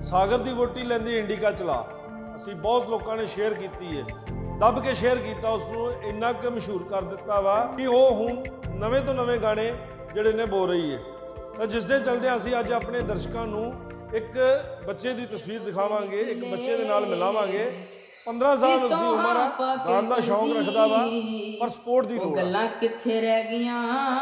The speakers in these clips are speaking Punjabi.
सागर दी वोटी लैंदी इंडिका चला असी बहुत लोगों ने शेयर की है, दब के शेयर किया उसनों इन्ना क मशहूर कर दिता वा कि वो हुण नवे तो नवे गाने जिहड़े ने बोल रही है। तो जिस दे चलदे असी अज अपने दर्शकों नूं एक बच्चे की तस्वीर दिखावांगे, एक बच्चे दे नाल मिलावांगे। 15 साल उसकी उम्र है, गान का शौक रखता वा पर स्पोर्ट की लोड़ गल्लां कित्थे रह गईयां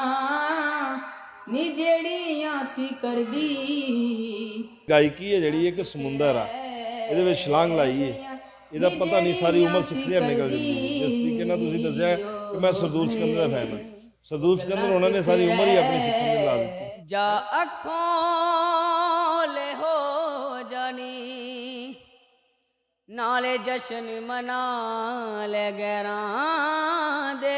नी जेड़ियां सी करदी। गायकी है जिहड़ी एक समुंदर आ, इहदे विच छलांग लाई है, ਇਹਦਾ ਪਤਾ नहीं सारी उम्र सिखदे निकल जाती है। जिस तरीके नाल तुसीं दस्सिया कि मैं सरदूल सिकंदर का फैन हाँ, सरदूल सिकंदर उन्होंने सारी उम्र ही अपनी सिखण दी ला दी। जा अखों ले हो जानी नाले जश्न मना ले गैरां दे,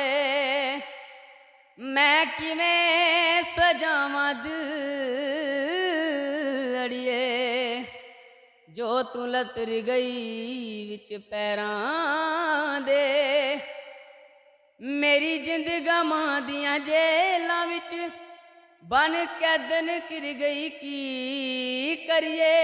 मैं किवें सजावां दिल अड़िए जो तू लतर गई विच पैरां दे। मेरी जिंद गमां दियां जेलां विच बन कैदन किर गई की करिए,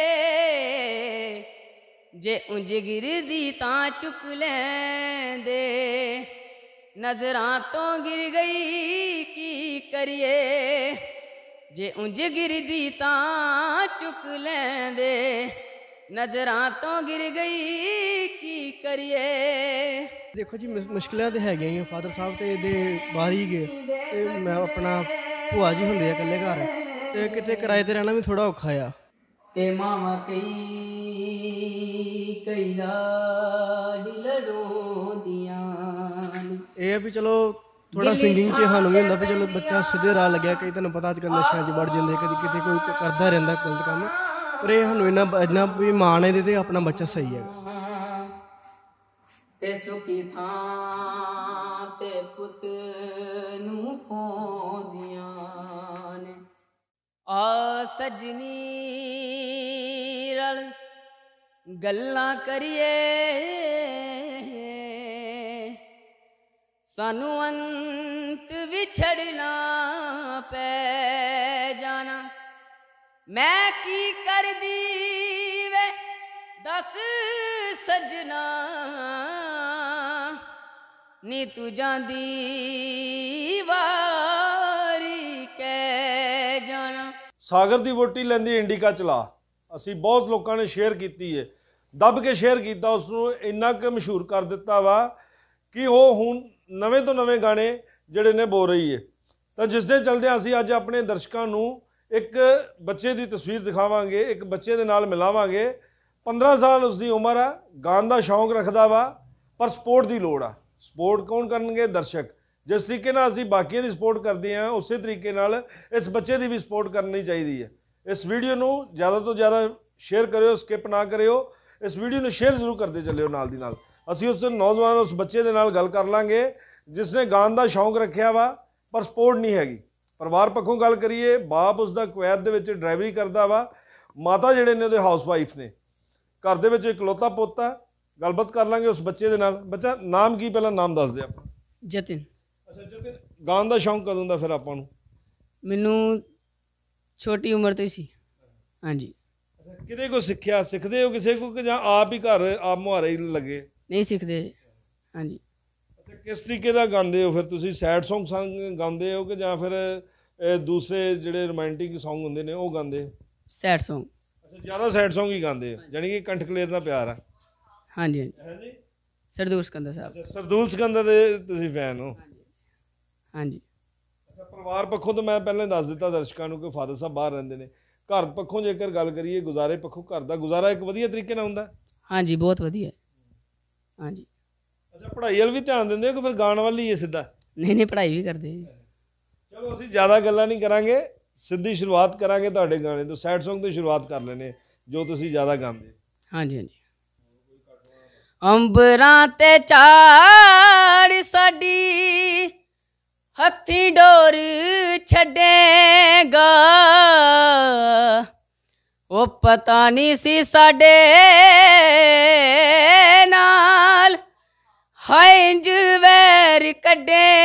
जे उंज गिरदी तां चुक लैंदे नजरां तो गिर गई की करिए, जे उंज गिरदी तां चुक लैंदे नजरां तो गिर गई की करिए। देखो जी मुश्किलें तो है ही फादर साहब तो ये बाहर ही गए तो मैं अपना भूआ जी होंगे इकल्ले घर तो कितने किराए ते रहना भी थोड़ा औखा आ। ते मामा कई कई लाडी लड़ोंदियां ये भी चलो थोड़ा सिंगिंग च सानू भी होंदा भी चलो बच्चा सीधे राह लग्या, कई तुहानू पता अजकल नशे च बढ़ जाते, कभी कितने कोई करता रहिंदा गलत काम, पर ये सानू इन्ना भी माण है ते अपना बच्चा सही है। ते सुखी थां ते पुत नूं पाउंदियां ने आ सजनी रल गल्लां करिए सानू अंत विछड़ना पै जाना। मैं की कर दी वे दस सजना नी तू जांदी वारी कै जाना। सागर दी वोटी लैंदी इंडिका चला असी बहुत लोगों ने शेयर की है, दब के शेयर किया उसनों इन्ना क मशहूर कर दिता वा कि वो हुण नवे तो नवे गाने जिहड़े ने बोल रही है। तो जिस दे चलदे असी अज अपने दर्शकों नूं एक बच्चे की तस्वीर दिखावांगे, एक बच्चे दे नाल मिलावांगे। 15 साल उसकी उम्र है, गान का शौक रखता वा पर स्पोर्ट की लोड़ आ। सपोर्ट कौन करनगे? दर्शक। जिस तरीके नाल असीं बाकियां दी सपोर्ट करते हैं उस तरीके नाल इस बच्चे की भी सपोर्ट करनी चाहिए। इस वीडियो नूं ज़्यादा तो ज़्यादा शेयर करियो, स्किप ना करियो, इस वीडियो नूं शेयर जरूर करते चलियो। नाल दी नाल असीं उस नौजवान उस बच्चे दे नाल गल कर लांगे जिसने गान का शौक रखिया वा पर सपोर्ट नहीं हैगी। परिवार पक्षों गल करिए, बाप उसका कुवैत दे विच ड्राइवरी करता वा, माता जिहड़े ने उहदे हाउस वाइफ ने, घर दे विच इकलौता पुत्त है। गलबात कर लांगे उस बच्चे दे नाल। बच्चा नाम की पहला नाम दस दे अपना। जतिन। अच्छा जतिन, गान का शौक कदों दा फिर आपां नूं? मैनू छोटी उम्र तो ही सी। हाँ जी। अच्छा किते को सिक्ख्या, सिखदे हो किसे को कि जां आप ही घर आप मुहारे ही लगे? नहीं सीखते। हाँ जी। अच्छा किस तरीके दा गांदे हो फिर तुसीं? सैड सॉन्ग गांदे हो कि जां फिर दूसरे जिहड़े रोमांटिक सॉन्ग हुंदे ने वो गांदे? Sad song. अच्छा ज़्यादा सैड सॉन्ग ही गांदे हो, यानी कि कंठ कलेर दा प्यार है। हाँ जी। है जी। सरदूल सिकंदर साहब। अच्छा सरदूल सिकंदर दे तुसीं फैन हो? हाँ जी। अच्छा परिवार पक्षों तो मैं पहले दस दिता दर्शकों को कि फादर साहब बाहर रहिंदे ने, घर पक्षों जेकर गल करिए गुजारे पक्षों घर का गुजारा एक वधिया तरीके नाल हुंदा? हाँ जी बहुत वधिया। हाँ जी। अच्छा पढ़ाई वाल भी ध्यान देंदे हो कि फिर गाण वाल ही है सीधा? नहीं पढ़ाई भी करते। चलो असीं ज़्यादा गल्लां नहीं करांगे, सीधी शुरुआत करांगे तुहाडे गाने तो। सैड सॉन्ग तो शुरुआत कर लेने जो तुसीं ज़्यादा गांदे। हाँ जी। हाँ जी। अंबरां ते चाड़ साडी हत्थी डोर छड्डेगा, ओ पता नहीं सी साडे नाल हाय इंज वैर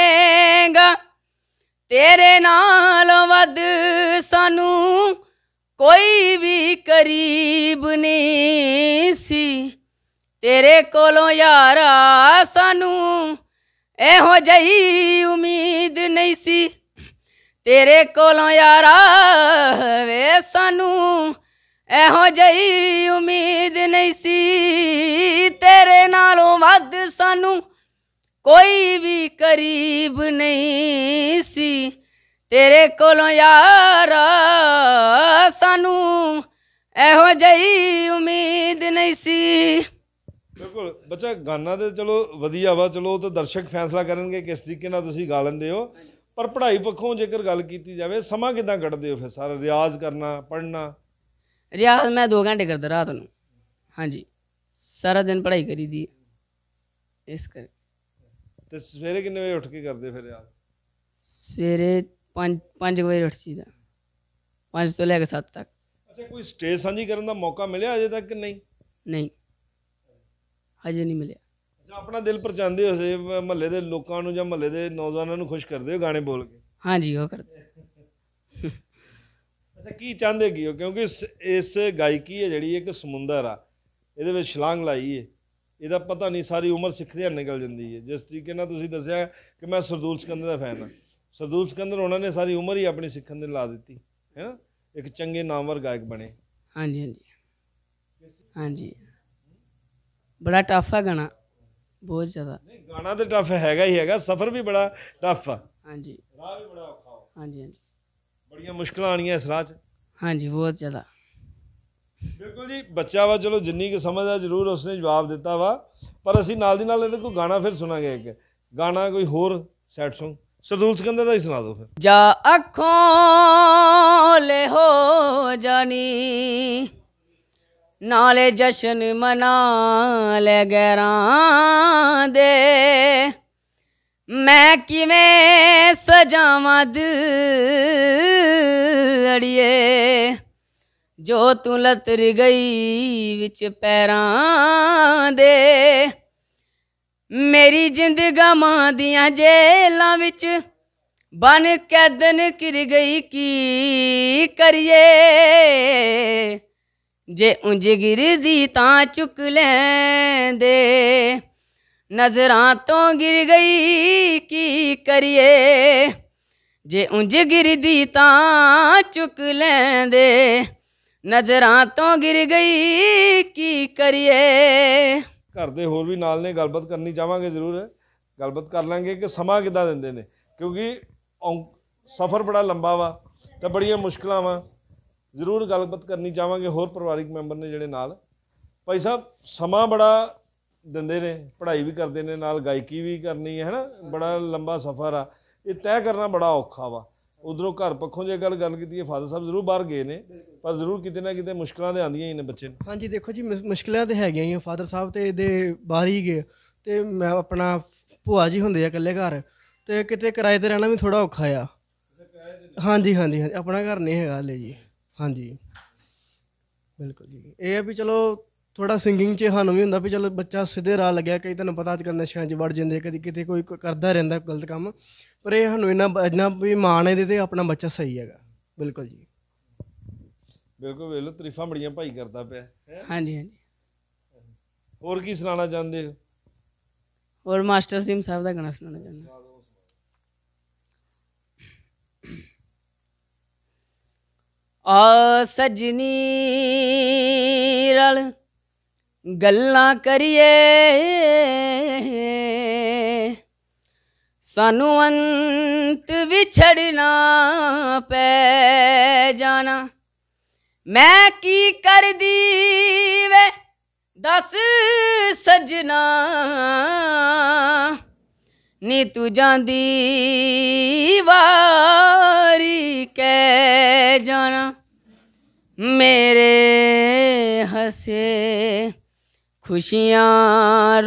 कड्डेगा, तेरे नाल वध सानू ਕੋਈ ਵੀ ਕਰੀਬ ਨਹੀਂ ਸੀ ਤੇਰੇ ਕੋਲੋਂ ਯਾਰਾ ਸਾਨੂੰ ਇਹੋ ਜਿਹੀ ਉਮੀਦ ਨਹੀਂ ਸੀ ਤੇਰੇ ਕੋਲੋਂ ਯਾਰਾ ਵੇ ਸਾਨੂੰ ਇਹੋ ਜਿਹੀ ਉਮੀਦ ਨਹੀਂ ਸੀ ਤੇਰੇ ਨਾਲੋਂ ਵੱਧ ਸਾਨੂੰ ਕੋਈ ਵੀ ਕਰੀਬ ਨਹੀਂ ਸੀ ਤੇਰੇ ਕੋਲੋਂ ਯਾਰਾ ਸਾਨੂੰ ਇਹੋ ਜਿਹੀ ਉਮੀਦ ਨਹੀਂ ਸੀ। ਬਿਲਕੁਲ ਬੱਚਾ, ਗਾਣਾ ਤੇ ਚਲੋ ਵਧੀਆ ਵਾ, ਚਲੋ ਉਹ ਤਾਂ ਦਰਸ਼ਕ ਫੈਸਲਾ ਕਰਨਗੇ ਕਿਸ ਤਰੀਕੇ ਨਾਲ ਤੁਸੀਂ ਗਾ ਲੈਂਦੇ ਹੋ, ਪਰ ਪੜ੍ਹਾਈ ਪੱਖੋਂ ਜੇਕਰ ਗੱਲ ਕੀਤੀ ਜਾਵੇ ਸਮਾਂ ਕਿੱਦਾਂ ਕੱਢਦੇ ਹੋ ਫਿਰ? ਸਾਰਾ ਰਿਆਜ਼ ਕਰਨਾ, ਪੜ੍ਹਨਾ? ਰਿਆਜ਼ ਮੈਂ 2 ਘੰਟੇ ਕਰਦਾ ਰਾਤ ਨੂੰ। ਹਾਂਜੀ, ਸਾਰਾ ਦਿਨ ਪੜ੍ਹਾਈ ਕਰੀ ਦੀ ਇਸ ਕਰ। ਤੇ ਸਵੇਰੇ ਕਿੰਨੇ ਵਜੇ ਉੱਠ ਕੇ ਕਰਦੇ ਫਿਰ ਰਿਆਜ਼? ਸਵੇਰੇ 5 ਵਜੇ ਉੱਠ ਜੀਦਾ, 5 ਤੋਂ ਲੈ ਕੇ 7 ਤੱਕ। ਅੱਛਾ, ਕੋਈ ਸਟੇਜ ਸਾਂਝੀ ਕਰਨ ਦਾ ਮੌਕਾ ਮਿਲਿਆ ਅਜੇ ਤੱਕ ਕਿ ਨਹੀਂ? ਨਹੀਂ, ਹਜੇ ਨਹੀਂ ਮਿਲਿਆ। ਅੱਛਾ, ਆਪਣਾ ਦਿਲ ਪਰਚਾਉਂਦੇ ਹੋ ਸੇ ਮਹੱਲੇ ਦੇ ਲੋਕਾਂ ਨੂੰ ਜਾਂ ਮਹੱਲੇ ਦੇ ਨੌਜਵਾਨਾਂ ਨੂੰ ਖੁਸ਼ ਕਰਦੇ ਹੋ ਗਾਣੇ ਬੋਲ ਕੇ? ਹਾਂਜੀ, ਉਹ ਕਰਦੇ। ਅੱਛਾ, ਕੀ ਚਾਹੁੰਦੇ ਕੀ ਹੋ? ਕਿਉਂਕਿ ਇਸ ਗਾਇਕੀ ਹੈ ਜਿਹੜੀ ਇੱਕ ਸਮੁੰਦਰ ਆ, ਇਹਦੇ ਵਿੱਚ ਛਲਾਂਗ ਲਾਈ ਹੈ, ਇਹਦਾ ਪਤਾ ਨਹੀਂ ਸਾਰੀ ਉਮਰ ਸਿੱਖਦਿਆਂ ਨਿਕਲ ਜਾਂਦੀ ਹੈ। ਜਿਸ ਤਰੀਕੇ ਨਾਲ ਤੁਸੀਂ ਦੱਸਿਆ ਕਿ ਮੈਂ ਸਰਦੂਲ ਸਿਕੰਦਰ ਦਾ ਫੈਨ ਹਾਂ, ਸਰਦੂਲ ਸਿਕੰਦਰ ਉਹਨਾਂ ਨੇ ਸਾਰੀ ਉਮਰ ਹੀ ਆਪਣੀ ਸਿੱਖਣ ਦੇ ਲਾ ਦਿੱਤੀ ਹੈ ਨਾ, ਇੱਕ ਚੰਗੇ ਨਾਮਵਰ ਗਾਇਕ ਬਣੇ। ਹਾਂਜੀ ਹਾਂਜੀ ਹਾਂਜੀ, ਬੜਾ ਟਫ ਹੈ ਗਾਣਾ, ਬਹੁਤ ਜ਼ਿਆਦਾ। ਨਹੀਂ, ਗਾਣਾ ਤਾਂ ਟਫ ਹੈਗਾ ਹੀ ਹੈਗਾ, ਸਫ਼ਰ ਵੀ ਬੜਾ ਟਫ ਆ। ਹਾਂਜੀ, ਰਾਹ ਵੀ ਬੜਾ ਔਖਾ। ਹਾਂਜੀ ਹਾਂਜੀ ਬੜੀਆਂ ਮੁਸ਼ਕਲਾਂ ਆਉਣੀਆਂ ਇਸ ਰਾਹ 'ਚ। ਹਾਂਜੀ, ਬਹੁਤ ਜ਼ਿਆਦਾ। ਬਿਲਕੁਲ ਜੀ, ਬੱਚਾ ਵਾ, ਚਲੋ ਜਿੰਨੀ ਕੁ ਸਮਝਦਾ ਜ਼ਰੂਰ ਉਸਨੇ ਜਵਾਬ ਦਿੱਤਾ ਵਾ, ਪਰ ਅਸੀਂ ਨਾਲ ਦੀ ਨਾਲ ਇਹਦੇ ਕੋਈ ਗਾਣਾ ਫਿਰ ਸੁਣਾਂਗੇ, ਇੱਕ ਗਾਣਾ ਕੋਈ ਹੋਰ ਸੈਡ ਸੌਂਗ ਸਰਦੂਲ ਸਿਕੰਦਰ ਦਾ ਹੀ ਸੁਣਾ ਦਿਓ ਫਿਰ। ਜਾ ਅੱਖੋਂ ਲੈ ਹੋ ਜਾਣੀ ਨਾਲੇ ਜਸ਼ਨ ਮਨਾ ਲੈ ਗੈਰਾਂ ਦੇ ਮੈਂ ਕਿਵੇਂ ਸਜਾਵਾਂ ਦਿਲ ਅੜੀਏ ਜੋ ਤੂੰ ਲਤਰ ਗਈ ਵਿੱਚ ਪੈਰਾਂ ਦੇ ਮੇਰੀ ਜਿੰਦ ਗਮਾਂ ਦੀਆਂ ਜੇਲਾਂ ਵਿੱਚ ਬਨ ਕੈਦਨ ਕਿਰ ਗਈ ਕੀ ਕਰੀਏ ਜੇ ਉਂਝ ਗਿਰਦੀ ਤਾਂ ਚੁੱਕ ਲੈਂਦੇ ਨਜ਼ਰਾਂ ਤੋਂ ਗਿਰ ਗਈ ਕੀ ਕਰੀਏ ਜੇ ਉਂਝ ਗਿਰਦੀ ਤਾਂ ਚੁੱਕ ਲੈਂਦੇ ਨਜ਼ਰਾਂ ਤੋਂ ਗਿਰ ਗਈ ਕੀ ਕਰੀਏ। ਘਰ ਦੇ ਹੋਰ ਵੀ ਨਾਲ ਨੇ, ਗੱਲਬਾਤ ਕਰਨੀ ਚਾਹਾਂਗੇ, ਜ਼ਰੂਰ ਗੱਲਬਾਤ ਕਰ ਲਾਂਗੇ ਕਿ ਸਮਾਂ ਕਿੱਦਾਂ ਦਿੰਦੇ ਨੇ, ਕਿਉਂਕਿ ਸਫ਼ਰ ਬੜਾ ਲੰਬਾ ਵਾ ਤੇ ਬੜੀਆਂ ਮੁਸ਼ਕਲਾਂ ਵਾ। ਜ਼ਰੂਰ ਗੱਲਬਾਤ ਕਰਨੀ ਚਾਹਾਂਗੇ ਹੋਰ ਪਰਿਵਾਰਿਕ ਮੈਂਬਰ ਨੇ ਜਿਹੜੇ ਨਾਲ। ਭਾਈ ਸਾਹਿਬ, ਸਮਾਂ ਬੜਾ ਦਿੰਦੇ ਨੇ, ਪੜ੍ਹਾਈ ਵੀ ਕਰਦੇ ਨੇ, ਨਾਲ ਗਾਇਕੀ ਵੀ ਕਰਨੀ ਹੈ ਨਾ, ਬੜਾ ਲੰਬਾ ਸਫ਼ਰ ਆ, ਇਹ ਤੈਅ ਕਰਨਾ ਬੜਾ ਔਖਾ ਵਾ। ਉਧਰੋਂ ਘਰ ਪੱਖੋਂ ਜੇ ਗੱਲ ਕੀਤੀ ਹੈ, ਫਾਦਰ ਸਾਹਿਬ ਜ਼ਰੂਰ ਬਾਹਰ ਗਏ ਨੇ, ਪਰ ਜ਼ਰੂਰ ਕਿਤੇ ਨਾ ਕਿਤੇ ਮੁਸ਼ਕਲਾਂ ਤਾਂ ਆਉਂਦੀਆਂ ਹੀ ਨੇ ਬੱਚੇ ਨੂੰ। ਹਾਂਜੀ, ਦੇਖੋ ਜੀ, ਮੁਸ਼ਕਲਾਂ ਤਾਂ ਹੈਗੀਆਂ ਹੀ। ਫਾਦਰ ਸਾਹਿਬ ਤੇ ਇਹਦੇ ਬਾਹਰ ਹੀ ਗਏ ਅਤੇ ਮੈਂ ਆਪਣਾ ਭੂਆ ਜੀ ਹੁੰਦੇ ਆ ਇਕੱਲੇ ਘਰ, ਅਤੇ ਕਿਤੇ ਕਿਰਾਏ 'ਤੇ ਰਹਿਣਾ ਵੀ ਥੋੜ੍ਹਾ ਔਖਾ ਆ। ਹਾਂਜੀ ਹਾਂਜੀ ਹਾਂਜੀ, ਆਪਣਾ ਘਰ ਨਹੀਂ ਹੈਗਾ ਹਾਲੇ ਜੀ। ਹਾਂਜੀ, ਬਿਲਕੁਲ ਜੀ। ਇਹ ਆ ਵੀ ਚਲੋ ਥੋੜ੍ਹਾ ਸਿੰਗਿੰਗ 'ਚ ਸਾਨੂੰ ਵੀ ਹੁੰਦਾ ਵੀ ਚਲੋ ਬੱਚਾ ਸਿੱਧੇ ਰਾਹ ਲੱਗਿਆ। ਕਈ ਤੁਹਾਨੂੰ ਪਤਾ ਅੱਜ ਕੱਲ੍ਹ ਨਸ਼ਿਆਂ 'ਚ ਵੜ ਜਾਂਦੇ, ਕਦੀ ਕਿਤੇ ਕੋਈ ਕਰਦਾ ਰਹਿੰਦਾ ਗਲਤ ਕੰਮ, ਪਰ ਇਹ ਸਾਨੂੰ ਇੰਨਾ ਵੀ ਮਾਣ ਇਹਦੇ 'ਤੇ ਆਪਣਾ ਬੱਚਾ ਸਹੀ ਹੈਗਾ। ਬਿਲਕੁਲ ਜੀ, ਬਿਲਕੁਲ। ਵੇਖ ਲਓ, ਤਾਰੀਫਾਂ ਬੜੀਆਂ ਭਾਈ ਕਰਦਾ ਪਿਆ। ਹਾਂਜੀ ਹਾਂਜੀ। ਹੋਰ ਕੀ ਸੁਣਾਉਣਾ ਚਾਹੁੰਦੇ ਹੋ? ਹੋਰ ਮਾਸਟਰ ਸਿੰਘ ਸਾਹਿਬ ਦਾ ਗਾਣਾ ਸੁਣਾਉਣਾ ਚਾਹੁੰਦਾ। ਆ ਸਜਣੀ ਰਲ ਗੱਲਾਂ ਕਰੀਏ ਸਾਨੂੰ ਅੰਤ ਵਿਛੜਨਾ ਪੈ ਜਾਣਾ ਮੈਂ ਕੀ ਕਰਦੀ ਵੇ ਦੱਸ ਸਜਣਾ ਨੀ ਤੂੰ ਜਾਂਦੀ ਵਾਰੀ ਕਹਿ ਜਾਣਾ ਮੇਰੇ ਹੱਸੇ ਖੁਸ਼ੀਆਂ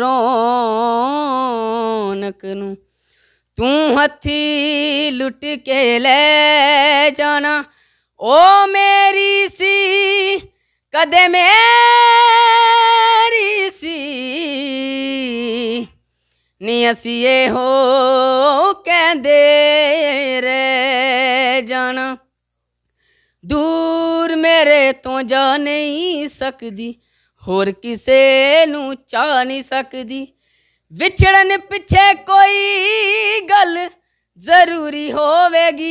ਰੌਣਕ ਨੂੰ ਤੂੰ ਹੱਥੀ ਲੁੱਟ ਕੇ ਲੈ ਜਾਣਾ ਓ ਮੇਰੀ ਸੀ ਕਦੇ ਮੇਰੀ ਸੀ ਨੀ ਅਸੀਂ ਇਹੋ ਕਹਿੰਦੇ ਰਹਿ ਜਾਣਾ ਦੂਰ ਮੇਰੇ ਤੋਂ ਜਾ ਨਹੀਂ ਸਕਦੀ, ਹੋਰ ਕਿਸੇ ਨੂੰ ਚਾਹ ਨਹੀਂ ਸਕਦੀ। ਵਿਛੜਨ ਪਿੱਛੇ ਕੋਈ ਗੱਲ ਜ਼ਰੂਰੀ ਹੋਵੇਗੀ,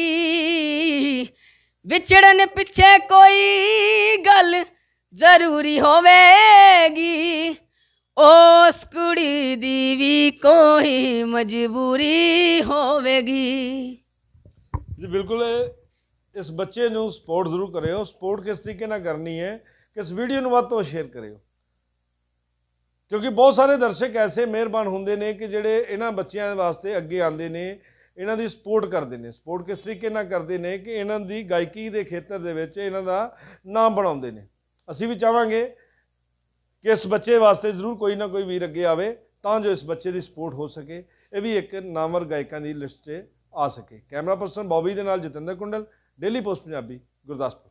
ਵਿਛੜਨ ਪਿੱਛੇ ਕੋਈ ਗੱਲ ਜ਼ਰੂਰੀ ਹੋਵੇਗੀ। ਉਸ ਕੁੜੀ ਦੀ ਵੀ ਕੋਈ ਮਜਬੂਰੀ ਹੋਵੇਗੀ। ਜੀ ਬਿਲਕੁਲ, ਇਸ ਬੱਚੇ ਨੂੰ ਸਪੋਰਟ ਜ਼ਰੂਰ ਕਰਿਓ। ਸਪੋਰਟ ਕਿਸ ਤਰੀਕੇ ਨਾਲ ਕਰਨੀ ਹੈ ਕਿ ਇਸ ਵੀਡੀਓ ਨੂੰ ਵੱਧ ਤੋਂ ਸ਼ੇਅਰ ਕਰਿਓ, ਕਿਉਂਕਿ ਬਹੁਤ ਸਾਰੇ ਦਰਸ਼ਕ ਐਸੇ ਮਿਹਰਬਾਨ ਹੁੰਦੇ ਨੇ ਕਿ ਜਿਹੜੇ ਇਹਨਾਂ ਬੱਚਿਆਂ ਵਾਸਤੇ ਅੱਗੇ ਆਉਂਦੇ ਨੇ, ਇਹਨਾਂ ਦੀ ਸਪੋਰਟ ਕਰਦੇ ਨੇ। ਸਪੋਰਟ ਕਿਸ ਤਰੀਕੇ ਨਾਲ ਕਰਦੇ ਨੇ ਕਿ ਇਹਨਾਂ ਦੀ ਗਾਇਕੀ ਦੇ ਖੇਤਰ ਦੇ ਵਿੱਚ ਇਹਨਾਂ ਦਾ ਨਾਮ ਬਣਾਉਂਦੇ ਨੇ। ਅਸੀਂ ਵੀ ਚਾਹਾਂਗੇ ਕਿ ਇਸ ਬੱਚੇ ਵਾਸਤੇ ਜ਼ਰੂਰ ਕੋਈ ਨਾ ਕੋਈ ਵੀਰ ਅੱਗੇ ਆਵੇ ਤਾਂ ਜੋ ਇਸ ਬੱਚੇ ਦੀ ਸਪੋਰਟ ਹੋ ਸਕੇ, ਇਹ ਵੀ ਇੱਕ ਨਾਮਵਰ ਗਾਇਕਾਂ ਦੀ ਲਿਸਟ 'ਚ ਆ ਸਕੇ। ਕੈਮਰਾ ਪਰਸਨ ਬੌਬੀ ਦੇ ਨਾਲ ਜਤਿੰਦਰ ਕੁੰਡਲ, ਡੇਲੀ ਪੋਸਟ ਪੰਜਾਬੀ, ਗੁਰਦਾਸਪੁਰ।